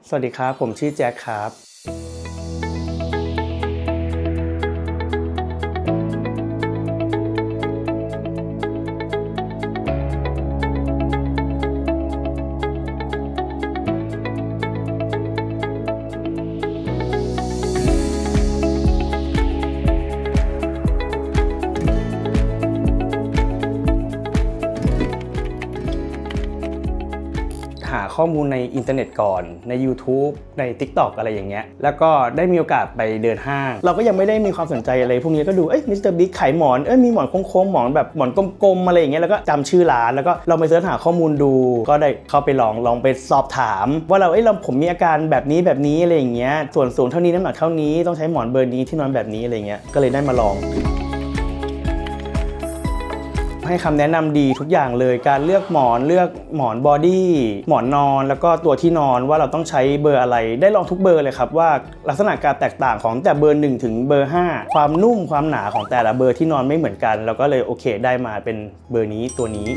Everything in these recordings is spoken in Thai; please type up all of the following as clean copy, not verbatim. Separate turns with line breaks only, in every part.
สวัสดีครับผมชื่อแจ็คครับหาข้อมูลในอินเทอร์เน็ตก่อนใน YouTube ใน TikTok อะไรอย่างเงี้ยแล้วก็ได้มีโอกาสไปเดินห้างเราก็ยังไม่ได้มีความสนใจอะไรพวกนี้ก็ดูมิสเตอร์บิ๊กขายหมอนมีหมอนโค้งๆหมอนแบบหมอนกลมๆอะไรอย่างเงี้ยแล้วก็จำชื่อร้านแล้วก็ลองไปเสิร์ชหาข้อมูลดูก็ได้เข้าไปลองไปสอบถามว่าเราผมมีอาการแบบนี้อะไรอย่างเงี้ยส่วนสูงเท่านี้น้ำหนักเท่านี้ต้องใช้หมอนเบอร์นี้ที่นอนแบบนี้อะไรเงี้ยก็เลยได้มาลองให้คำแนะนำดีทุกอย่างเลยการเลือกหมอนบอดี้หมอนนอนแล้วก็ตัวที่นอนว่าเราต้องใช้เบอร์อะไรได้ลองทุกเบอร์เลยครับว่าลักษณะการแตกต่างของแต่เบอร์1ถึงเบอร์5ความนุ่มความหนาของแต่ละเบอร์ที่นอนไม่เหมือนกันเราก็เลยโอเคได้มาเป็นเบอร์นี้ตัวนี้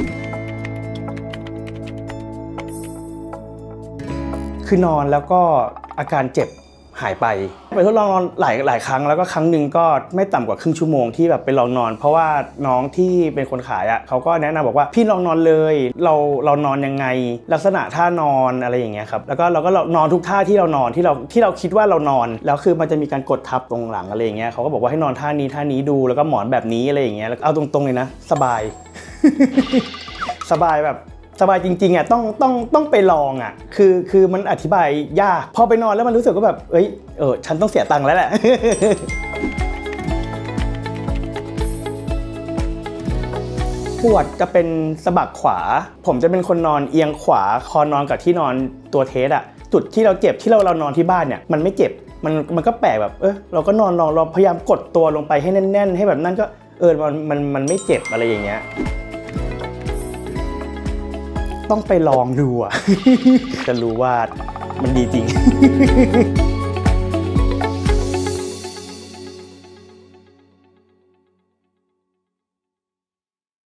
คือนอนแล้วก็อาการเจ็บหายไปทดลองนอนหลายครั้งแล้วก็ครั้งหนึ่งก็ไม่ต่ำกว่าครึ่งชั่วโมงที่แบบไปลองนอนเพราะว่าน้องที่เป็นคนขายเขาก็แนะนำบอกว่าพี่ลองนอนเลยเรานอนยังไงลักษณะท่านอนอะไรอย่างเงี้ยครับแล้วก็เราก็นอนทุกท่าที่เรานอนที่เราคิดว่าเรานอนแล้วคือมันจะมีการกดทับตรงหลังอะไรอย่างเงี้ยเขาก็บอกว่าให้นอนท่านี้ดูแล้วก็หมอนแบบนี้อะไรอย่างเงี้ยเอาตรงๆเลยนะสบาย สบายแบบสบายจริงๆต้องไปลองคือมันอธิบายยากพอไปนอนแล้วมันรู้สึกว่าแบบฉันต้องเสียตังค์แล้วแหละ ปวดจะเป็นสะบักขวาผมจะเป็นคนนอนเอียงขวาคอนอนกับที่นอนตัวเทสจุดที่เราเจ็บที่เรานอนที่บ้านเนี่ยมันไม่เจ็บมันก็แปลกแบบเราก็นอนเราพยายามกดตัวลงไปให้แน่นๆให้แบบนั่นก็มันไม่เจ็บอะไรอย่างเงี้ยต้องไปลองดูจะรู้ว่ามันดีจริง